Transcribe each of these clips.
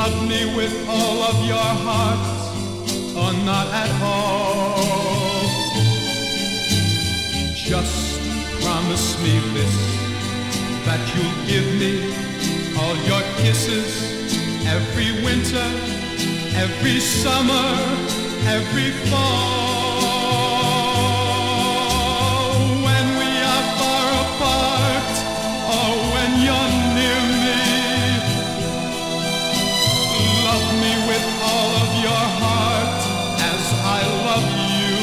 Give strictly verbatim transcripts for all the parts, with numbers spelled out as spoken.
Love me with all of your heart, or not at all. Just promise me this, that you'll give me all your kisses every winter, every summer, every fall. When we are far apart, or when you're near me, love me with all of your heart as I love you.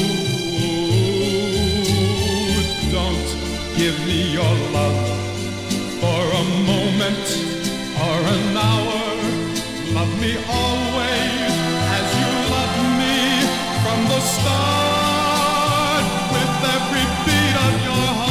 Don't give me your love for a moment or an hour. Love me always as you loved me from the start, with every beat of your heart.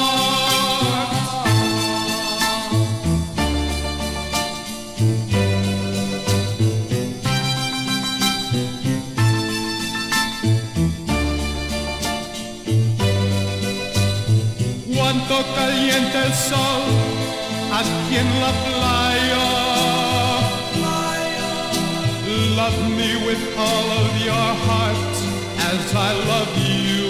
Cuánto calienta el sol aquí en la playa. Love me with all of your heart as I love you.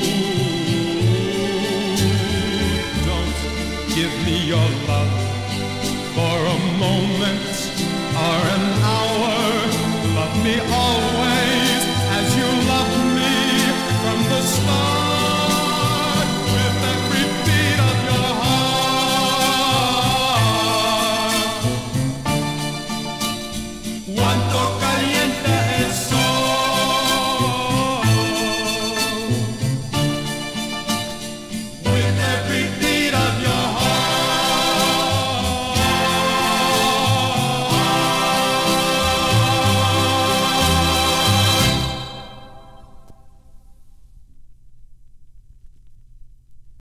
Don't give me your love for a moment or an hour.